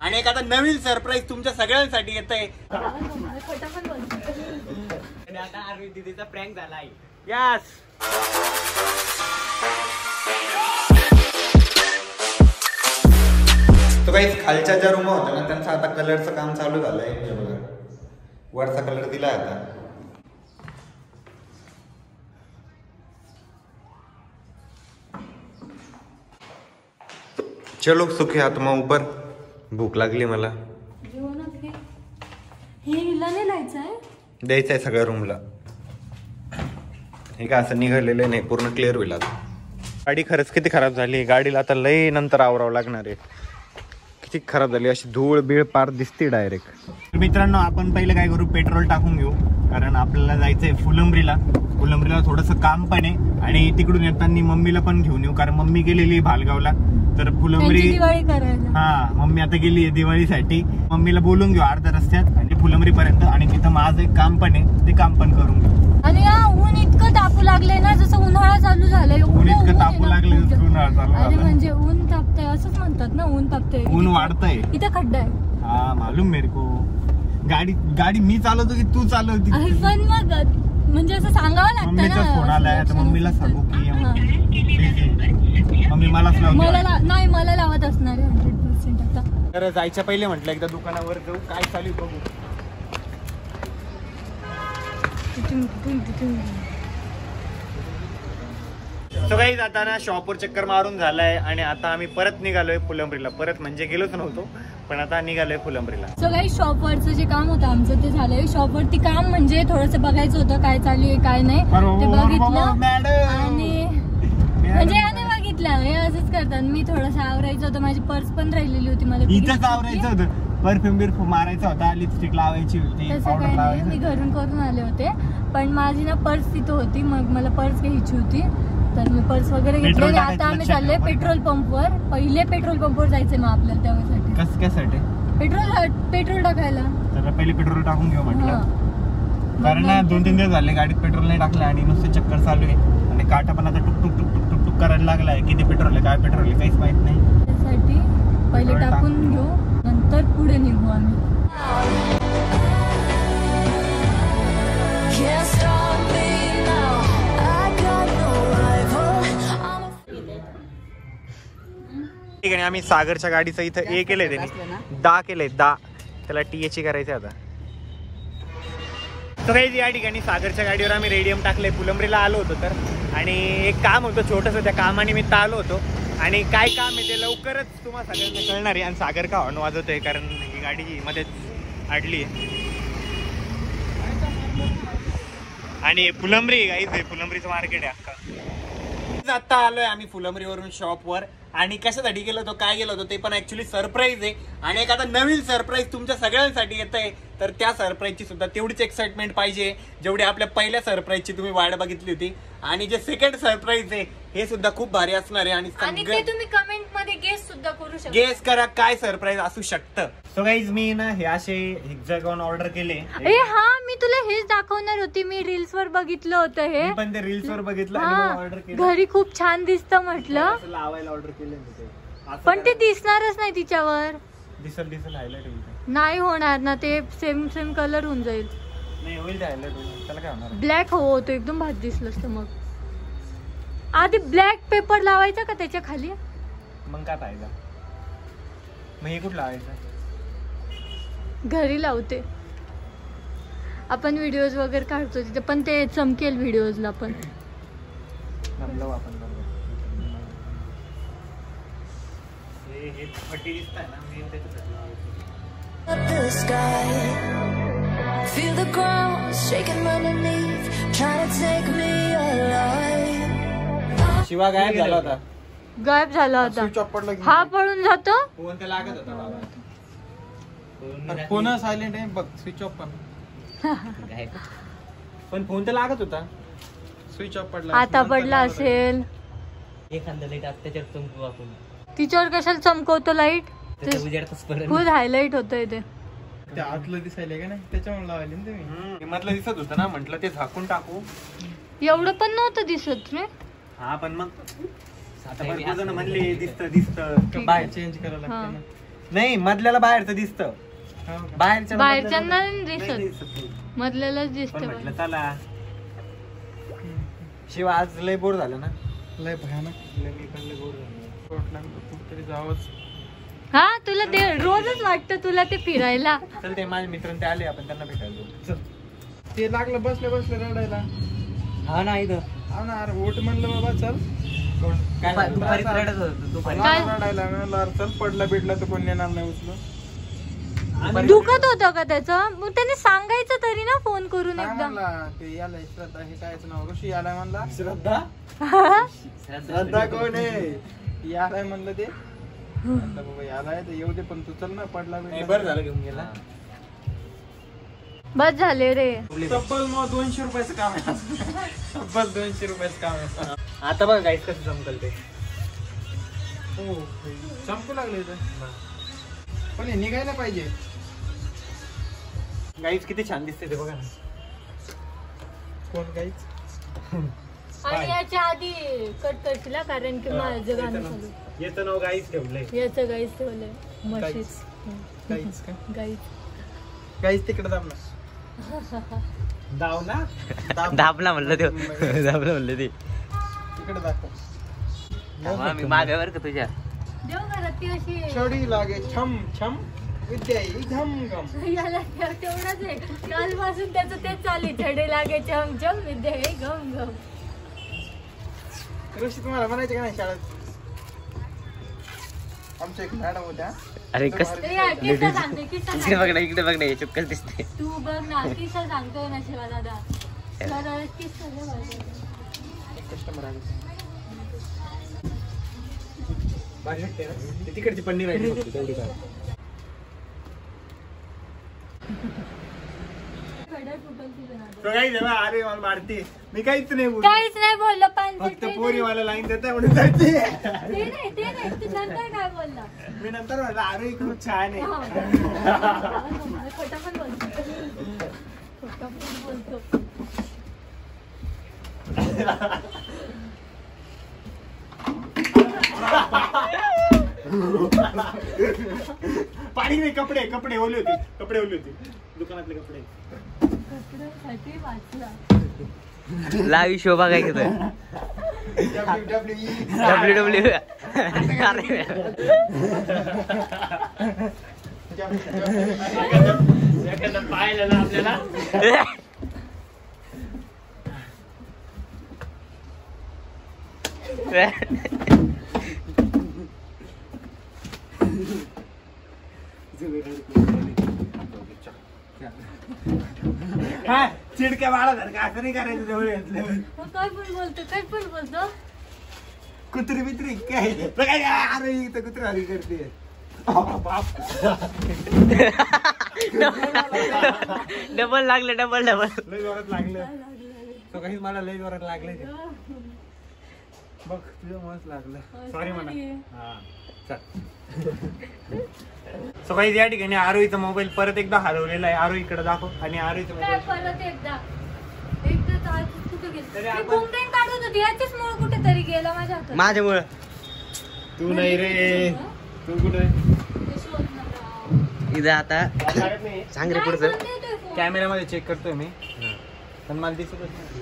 आणि एक आता नवीन सरप्राईज तुमच्या सगळ्यांसाठी येतंय. आता आरवी दीदीचा प्रँक झालाय. यस. तो काही खालच्या ज्या रूम होत्या ना त्यांचं आता कलरचं काम चालू झालंय. बघा वरचा कलर दिलाय आता. चलो सुखी आत्मा ऊपर. भूक लागली मला. द्यायचंय सगळ्या रूमला. हे काय असं निघालेलं नाही, पूर्ण क्लिअर होईल आता. गाडी खरंच किती खराब झाली. गाडीला आता लई नंतर आवरावं लागणार आहे. किती खराब झाली, अशी धूळ बीळ पार दिसते डायरेक्ट. मित्रांनो आपण पहिले काय करू, पेट्रोल टाकून घेऊ. कारण आपल्याला जायचंय फुलंब्रीला. फुलंब्रीला थोडंसं काम पण आहे आणि तिकडून येताना मम्मीला पण घेऊन येऊ. कारण मम्मी गेलेली भालगावला. तर फुलंब्री हा मम्मी आता गेली आहे दिवाळीसाठी. मम्मीला बोलून घेऊ अर्ध्या रस्त्यात आणि फुलंब्री पर्यंत. आणि तिथं माझं एक काम पण आहे, ते काम पण करून घेऊ. आणि ऊन इतकं तापू लागले ना, जसं उन्हाळा चालू झालाय. ऊन इतकं तापू लागले उन्हाळा चालू झाला. म्हणजे ऊन तापतंय असंच म्हणतात ना, ऊन तापतंय. ऊन वाढतंय. इथं खड्डा आहे. हा मालूम मेरे को. गाडी मी चालवतो की तू चालवती? पण मग म्हणजे असं सांगावं लागतं ना. मम्मीचा फोन आलाय तर मम्मीला सांगू की मम्मी मलाच नाही मला लावत असणार 100% आता. तर जायच्या पहिले म्हटलं एकदा दुकानावर जाऊ, काय चालू बघू. सो काही जाताना शॉपवर चक्कर मारून झालाय आणि आता आम्ही परत निघालोय फुलंब्रीला. परत म्हणजे गेलोच नव्हतो पण आता निघालोय फुलंब्रीला. सो काही शॉपवरचं जे काम होतं आमचं ते झालंय. शॉपवरती काम म्हणजे थोडंसं बघायचं होतं काय चालू आहे काय नाही ते बघितलं. आणि म्हणजे याने बघितलं हे असंच करतात. मी थोडंसं आवरायचं होतं, माझी पर्स पण राहिलेली होती. मला इथंच आवरायचं होतं. परफ्यूम बिरफ्यूम मारायचा होता, लिपस्टिक लावायची होती. तसं काही नाही, मी घरून करून आले होते. पण माझी ना पर्स तिथं होती, मग मला पर्स घ्यायची होती तर मी पर्स वगैरे घेतली. आणि आता आम्ही चाललोय पेट्रोल पंपवर. पहिले पेट्रोल पंपवर जायचंय मग आपल्याला त्यासाठी. कसं कशासाठी? पेट्रोल टाकायला. तर पहिले पेट्रोल टाकून घेऊ म्हटलं. कारण ना 2-3 दिवस झाले गाडीत पेट्रोल नाही टाकलं आणि नुसते चक्कर चालू आहे. आणि काटा पण आता टुक टुक टुक टुक टुक टुक करायला लागलाय. किती पेट्रोल आहे काय पेट्रोल आहे काहीच माहित नाही. त्यासाठी पहिले टाकून घेऊ, नंतर पुढे निघू आम्ही. ठीक आहे. आम्ही सागरच्या गाडीचं इथं ए केलंय, त्यांनी 10 केलंय 10. त्याला TH करायचं आता. तर काही या ठिकाणी सागरच्या गाडीवर आम्ही रेडियम टाकलंय. फुलंब्रीला आलो होतो तर. आणि एक काम होतं छोटंसं, त्या कामानिमित्त आलो होतो. आणि काय काम आहे ते लवकरच तुम्हाला सगळ्यांना कळणार आहे. आणि सागर का हॉर्न वाजवतोय कारण ही गाडी मध्येच अडली आहे. आणि फुलंब्री गाईच आहे, फुलंब्रीचं मार्केट आहे अख्खा. आता आलोय आम्ही फुलंब्रीवरून शॉपवर. आणि कशासाठी गेलो होतो काय गेलो होतो ते पण ऍक्च्युली सरप्राईज आहे. आणि एक आता नवीन सरप्राईज तुमच्या सगळ्यांसाठी येत आहे. तर त्या सरप्राईजची सुद्धा तेवढीच एक्साइटमेंट पाहिजे जेवढी आपल्या पहिल्या सरप्राईजची तुम्ही वाट बघितली होती. आणि जे सेकंड सरप्राईज आहे हे सुद्धा खूप भारी असणार आहे. आणि ते तुम्ही कमेंट मध्ये गेस सुद्धा करू शकता. गेस करा काय सरप्राईज असू शकतं. सो गाईज मी ना हे असे हेक्सागॉन ऑर्डर केले. हा मी तुला हेच दाखवणार होती. मी रील्स वर बघितलं होतं हे. पण ते रील्स वर बघितलं आणि ऑर्डर केलं. घरी खूप छान दिसतं म्हटलं लावायला ऑर्डर केले. पण ते दिसणारच नाही तिच्यावर. दिसल हायलाइट होईल. नाही होणार ना, ते सेम कलर होऊन जाईल. नाही होईल हायलाइट होईल. त्याला काय होणार? ब्लॅक होतो एकदम भात दिसलं असतं. मग आधी ब्लॅक पेपर लावायचा का त्याच्या खाली? मग काय फायदा? मग हे कुठं लावायचं? घरी लावते आपण, व्हिडिओज वगैरे काढतो तिथे पण ते चमकेल व्हिडिओजला पण. हे पट्टी दिसत आहे ना, मी त्याच्यासाठी शिवा गायब झाला होता. गायब झाला होता. हा पळून जातो. फोन तर लागत होता बाबा. फोन सायलेंट आहे बघ, स्विच ऑफ पण. पण फोन तर लागत होता. स्विच ऑफ पडला. आता पडला असेल. एखादा लाईट त्याच्यावर चमकू आपण. तिच्यावर कशाला चमकवतो लाईट? फुल हायलाइट होतंय ते. ते आतलं दिसायला का नाही त्याच्यामुळे लावायला ना तुम्ही. मधलं दिसत होतं ना, म्हटलं ते झाकून टाकू. एवढं पण नव्हतं दिसत रे. हा पण मग आता भरपूर जण म्हणले दिसत बाहेर चेंज करायला लागतं ना. नाही मधल्याला बाहेरचं दिसतं. बाहेरच्या बाहेरच्यांना मधल्याला नाही नाही दिसत, दिसत. मधल्यालाच पण दिसत. म्हटलं चला शिव आज लय बोर झालं ना. लय भयानक. मी पण लय बोर झालो. वाट लागलं कुठतरी जावंच. हा तुला ते रोजच वाटतं तुला ते फिरायला. चल ते माझे मित्र ते आले आपण त्यांना भेटायला जाऊ. चल. ते लागलं बसले बसले रडायला. हा ना इथं हा ना अरे उठ म्हणलं बाबा चल. काय दुपारी रडत होतं दुपारी. काय? रडायला म्हणलं अरे चल पडला बिडला तर कोण नेणार नाही उचलून. दुखत होतं का त्याचं? मग त्याने सांगायचं तरी ना फोन करून काय एकदा. म्हणला ते याला श्रद्धा हे कायचं नाव ऋषी याला म्हणला. श्रद्धा श्रद्धा कोण आहे? यालाय म्हणलं ते. आता बाबा यालाय तर येऊ दे पण तू चल ना पडला नाही, बिडला. बरं झालं घेऊन गेला. बस झाले रे. तब्बल मग 200 रुपयाचं काम आहे. तब्बल 200 रुपयाचं काम आहे. आता बघ गाईस कसं जमकल ते. हो संपू लागले इथं. पण हे निघायला पाहिजे. गाईस किती छान दिसते ते बघा ना. कोण काहीच. आणि याच्या आधी कट करशील हा, कारण की माझं गाणं चालू. याचं नाव गाईस ठेवलंय. याचं गाईच ठेवलंय. म्हशीच काहीच का गाईच. काहीच तिकडे दाब ना. दाव ना. दाबला म्हणलं ते दाबला म्हणलं ते तिकडे दाखव. मी मागावर का तुझ्या देव घरात ती अशी छडी लागे छम छम विद्या येई घम घम. याला तेवढंच आहे. कालपासून त्याचं तेच चालू छडे लागे चम चम विद्या हे गम गम. ऋषी तुम्हाला म्हणायचे का नाही शाळेत? आमच्या एक मॅडम होत्या. अरे कस ते या, किस्सा सांगते किस्सा इकडे सांगते. बघ ना इकडे बघ ना चुक्कच दिसते तू बघ ना किस्सा सांगतोय ना शिवा दादा. तर किस्सा लय भारी आहे. कस्टमर आले. भारी वाटते ना? ते तिकडची पन्नी राहिली फक्त तेवढी काय. कडा फुटल तुझं नाटक. तो काही जेव्हा अरे मला मारते मी काहीच नाही बोललो. काहीच नाही बोललो पण फक्त पोरी मला लाईन देता म्हणून जायची. ते नाही तू नंतर काय बोलला. मी नंतर म्हणलं अरे खूप छान आहे. खोटा पण बोलतो. खोटा पण बोलतो. पाणी नाही कपडे कपडे ओले होते कपडे ओले होते दुकानातले कपडे. कपड्यासाठी वाचला. लावी शो बघायचं WWE. डब्ल्यू पाहिलं ना आपल्याला. काय चिडक्या बाळा का असं नाही करायचं जवळ घेतल्यावर. मग काय पण बोलतो. कुत्री बित्री काय काय अरे इथं कुत्री हरी करते. डबल लागलं डबल लय जोरात लागलं. तो काही मला लय जोरात लागले. बघ तुझ्या मस्त लागलं. सॉरी म्हणा. हा चल. सो काही या ठिकाणी आरोहीचा मोबाईल परत एकदा हरवलेला आहे. आरोहीकडे दाखव आणि आरोहीचा काय मोबाईल परत एकदा कुठे गेली? तरी ती आपण- बुमरेंग काढत होती याचीच मुळे कुठेतरी गेला माझ्या हातात. माझ्यामुळं तू नाही रे. तू कुठे ते शोध ना राव. इथं आता सांग रे नाही, पुढचं पण देतोय फोन. कॅमेऱ्यामध्ये चेक करतोय मी पण मला दिसतच नाही.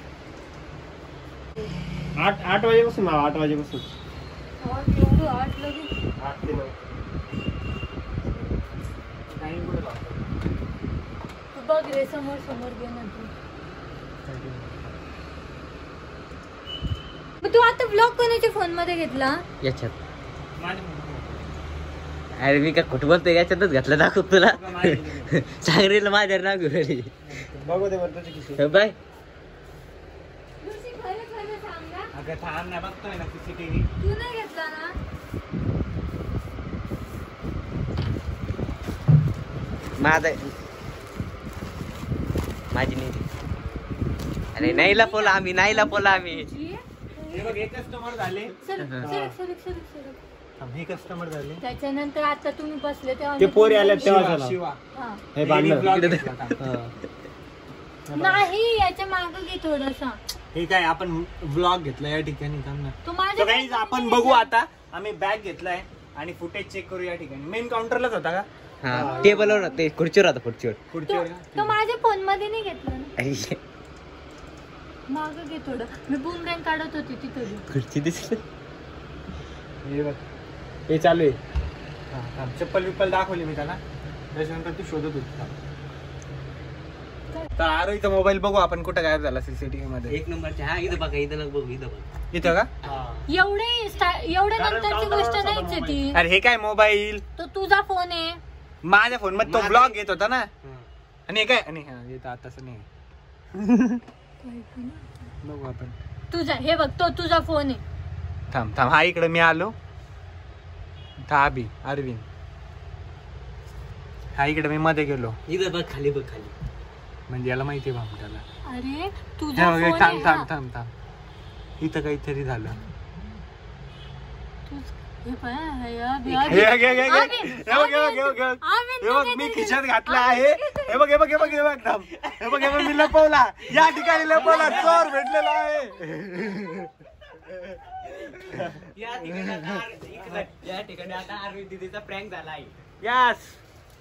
8 वाजेपासून 8 वाजेपासून आठ लगे. 8 ते 9 टाइम कुठे लागतो. तू बघ रे समोर घे ना तू. मग तू आता ब्लॉग कोणाच्या फोन मध्ये घेतला? याच्यात माझ्या अरे मी का खोट बोलतोय याच्यातच घातलं दाखव तुला सांग रे माझ्या नाव घेऊन बघू दे बरं तुझी किती. बाय ऋषी, खरं सांग ना. अगं थांब ना बघतोय ना CCTV. तू नाही घेतला ना? माझी नाही अरे नाही लपवला आम्ही हे बघ हे कस्टमर झाले. सरक. हे कस्टमर झाले. त्याच्यानंतर आता तुम्ही बसले तेव्हा ते पोरी आल्या तेव्हा शिवा, झाला. शिवा. हा. हे बांधलं. Vlog इकडे घेतला होता. नाही याच्या माग घे थोडसा. हे काय आपण व्लॉग घेतला या ठिकाणी थांब ना. तू So माझ्या guys, आपण बघू आता. आम्ही बॅग घेतलाय आणि फुटेज चेक करू या ठिकाणी. मेन काउंटरलाच होता का? हा टेबलवर ते खुर्चीवर होता खुर्चीवर. खुर्चीवर तो माझ्या फोन मध्ये नाही घेतला ना. आई, मागं घे थोडं. मी बूमरँग काढत होती तिथं. खुर्ची दिसली. हे बघ हे चालू आहे. चप्पल विप्पल दाखवली मी त्याला, त्याच्यानंतर तू शोधत होती. तर आरोहीचा मोबाईल बघू आपण कुठं गायब झाला सीसीटीव्ही मध्ये. एक नंबरचे. हा इथं बघा, इथं बघू, इथं बघा. इथं का? एवढ्या नंतरची गोष्ट नाहीच आहे ती. अरे हे काय मोबाईल? तो तुझा फोन आहे. माझ्या फोन मध्ये तो ब्लॉग घेत होता ना. आणि हे काय? आणि येतं आता तसं नाही. बघू आपण. तुझा हे बघ, तो तुझा फोन आहे. थांब थांब, हा इकडे मी आलो. अभि अरविंद, हा इकडे मी मध्ये गेलो. इथं बघ, खाली बघ, खाली. म्हणजे याला माहिती आहे त्याला. अरे तुझा फोन थांब थांब आहे. थांब थांब, इथं काहीतरी झालं. हे बघ, हे बघ मी खिशात घातला आहे. हे बघ हे बघ हे बघ हे बघ थांब. हे बघ हे बघ मी लपवला, या ठिकाणी लपवला, चोर भेटलेला आहे. या ठिकाणी आता अरविंद दीदीचा प्रँक झाला आहे. यस.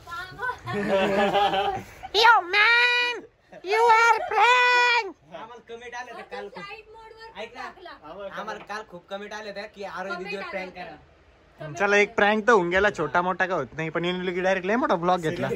आम्हाला कमेंट आले होते काल खूप. ऐक ना, आम्हाला काल खूप कमेंट आले होते की अरविंद दीदीवर प्रँक करा. चला एक प्रँक तर होऊन गेला, छोटा मोठा का होत नाही, पण यांनी डायरेक्ट लय मोठा ब्लॉग घेतला.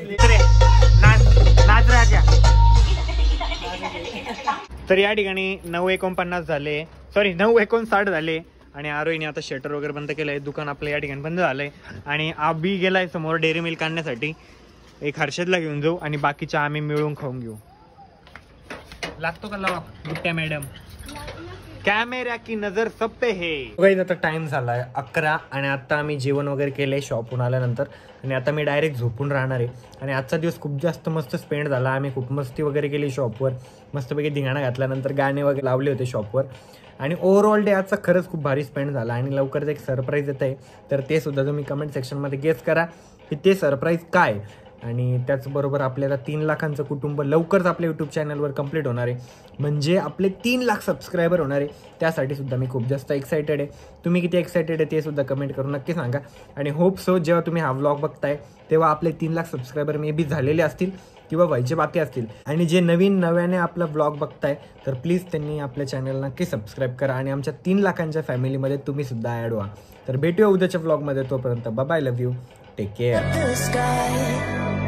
तर या ठिकाणी 9:49 झाले, सॉरी 9:59 झाले. आणि आरोहीने आता शटर वगैरे बंद केलंय. दुकान आपलं या ठिकाणी बंद झालंय. आणि आबी गेलाय समोर डेअरी मिल्क आणण्यासाठी. एक हर्षदला घेऊन जाऊ आणि बाकीच्या आम्ही मिळून खाऊन घेऊ. लागतो का लावा गुट्ट्या मॅडम? कॅमेरा की नजर सब पे है. आता टाइम झालाय 11 आणि आता आम्ही जेवण वगैरे केलंय शॉपहून आल्यानंतर. आणि आता मी डायरेक्ट झोपून राहणार आहे. आणि आजचा दिवस खूप जास्त मस्त स्पेंड झाला. आम्ही खूप मस्ती वगैरे केली शॉपवर, मस्तपैकी धिंगाणा घातल्यानंतर गाणे वगैरे लावले होते शॉपवर. आणि ओव्हरऑल डे आजचा खरंच खूप भारी स्पेंड झाला. आणि लवकरच एक सरप्राईज येत आहे, तर ते सुद्धा तुम्ही कमेंट सेक्शनमध्ये गेस करा की ते सरप्राईज काय. आणि त्याचबरोबर आपल्याला 3 लाखांचं कुटुंब लवकरच आपल्या यूट्यूब चॅनलवर कंप्लीट होणार आहे. म्हणजे आपले 3 लाख सबस्क्रायबर होणार आहे. त्यासाठी सुद्धा मी खूप जास्त एक्सायटेड आहे. तुम्ही किती एक्सायटेड आहे ते सुद्धा कमेंट करून नक्की सांगा. आणि होप सो जेव्हा तुम्ही हा व्लॉग बघताय तेव्हा आपले 3 लाख सबस्क्रायबर मे बी झालेले असतील किंवा व्हायचे बाकी असतील. आणि जे नव्याने आपला व्लॉग बघताय तर प्लीज त्यांनी आपल्या चॅनल नक्की सबस्क्राईब करा. आणि आमच्या 3 लाखांच्या फॅमिलीमध्ये तुम्ही सुद्धा ॲड व्हा. तर भेटूया उद्याच्या व्लॉगमध्ये. तोपर्यंत bye, love you, take care.